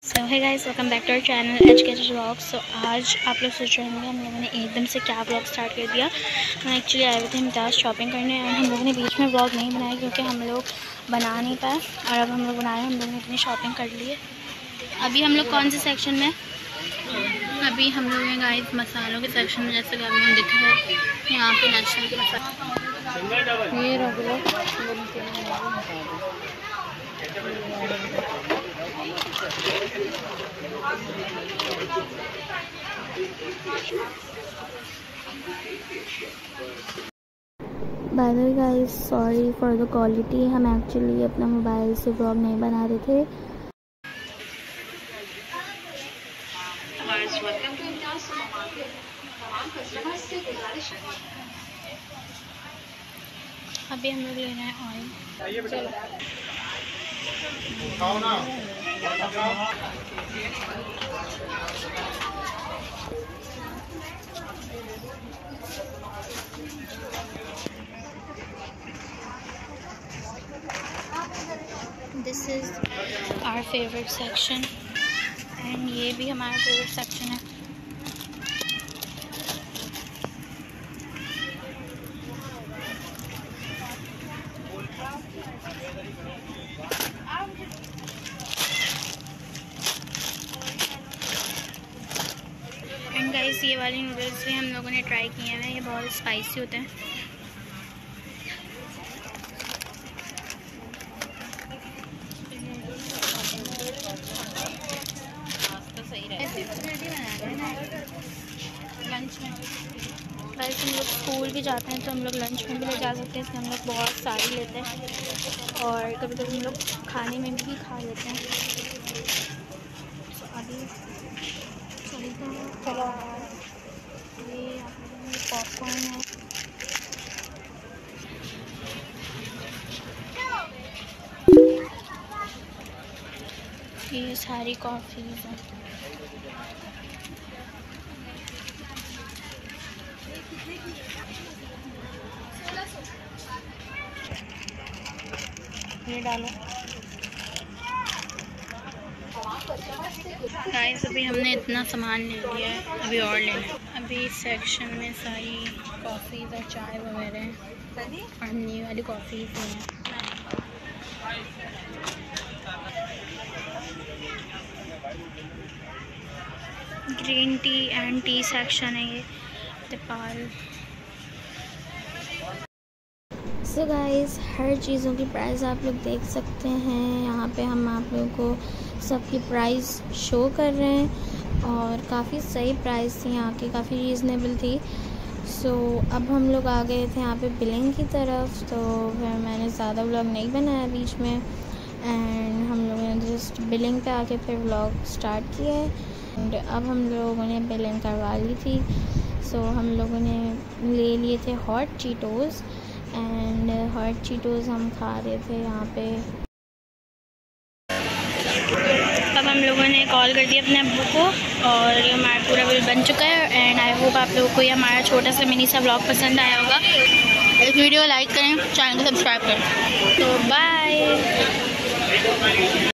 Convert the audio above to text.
So hey guys, welcome back to our channel educated vlogs. सो आज आप लोग सोच रहे होंगे हम लोगों ने एकदम से क्या व्लॉग स्टार्ट कर दिया। हम एक्चुअली आए हुए थे इम्तियाज़ शॉपिंग करने और हम लोगों ने बीच में व्लॉग नहीं बनाया क्योंकि हम लोग बना नहीं पाए। और अब हम लोग बना रहे हैं, हम लोगों ने इतनी शॉपिंग कर ली है। अभी हम लोग कौन से सेक्शन में? अभी हम लोग हैं गाइस मसालों के सेक्शन में। जैसे कि आप लोग दिख रहे हैं यहाँ पे नेशनल के मसाले ये by the way guys, sorry for the quality. हम एक्चुअली अपना मोबाइल से व्लॉग नहीं बना रहे थे। अभी हम लोग ले रहे हैं oil. This is our favourite section and ये भी हमारा फेवरेट सेक्शन है। एंड गाइस, ये वाले नूडल्स भी हम लोगों ने ट्राई किए हैं। ये बहुत स्पाइसी होते हैं। लंच में गाइस हम लोग स्कूल भी जाते हैं तो हम लोग लंच में भी ले जा सकते हैं। इसमें हम लोग बहुत सारी लेते हैं और कभी कभी हम लोग खाने में भी खा लेते हैं। तो अभी चलो ये पॉपकॉर्न है। ये सारी कॉफ़ीज़ हैं। ये डालो गाइस। अभी हमने इतना सामान ले लिया है, अभी और लेना है। अभी इस सेक्शन में सारी कॉफ़ीज़ और चाय वगैरह हैं और हमने ये वाली कॉफ़ीज़ ली हैं। Green tea and tea section है ये नेपाल। सो गाइस, हर चीज़ों की प्राइस आप लोग देख सकते हैं। यहाँ पे हम आप लोगों को सबकी प्राइस शो कर रहे हैं और काफ़ी सही प्राइस थी यहाँ की, काफ़ी रीज़नेबल थी। सो अब हम लोग आ गए थे यहाँ पे बिलिंग की तरफ। तो फिर मैंने ज़्यादा व्लॉग नहीं बनाया बीच में एंड हम लोगों ने जस्ट बिलिंग पे आके फिर व्लॉग स्टार्ट किया है। एंड अब हम लोगों ने बिलिंग करवा ली थी। सो हम लोगों ने ले लिए थे hot Cheetos and hot Cheetos हम खा रहे थे यहाँ पे। अब हम लोगों ने कॉल कर दिया अपने अब्बू को और ये हमारा पूरा बिल बन चुका है। एंड आई होप आप लोगों को ये हमारा छोटा सा मिनी सा व्लॉग पसंद आया होगा। इस वीडियो को लाइक करें, चैनल को सब्सक्राइब करें। तो बाय।